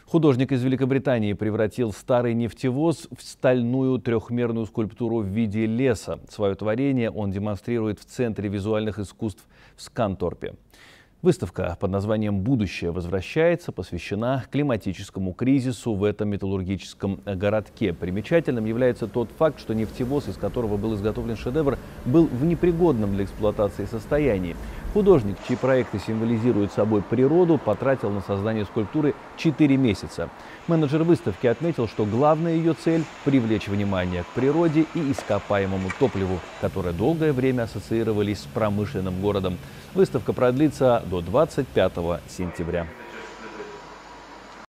Художник из Великобритании превратил старый нефтевоз в стальную трехмерную скульптуру в виде леса. Свое творение он демонстрирует в Центре визуальных искусств в Сканторпе. Выставка под названием «Будущее возвращается» посвящена климатическому кризису в этом металлургическом городке. Примечательным является тот факт, что нефтевоз, из которого был изготовлен шедевр, был в непригодном для эксплуатации состоянии. Художник, чьи проекты символизируют собой природу, потратил на создание скульптуры 4 месяца. Менеджер выставки отметил, что главная ее цель – привлечь внимание к природе и ископаемому топливу, которые долгое время ассоциировались с промышленным городом. Выставка продлится до 25 сентября.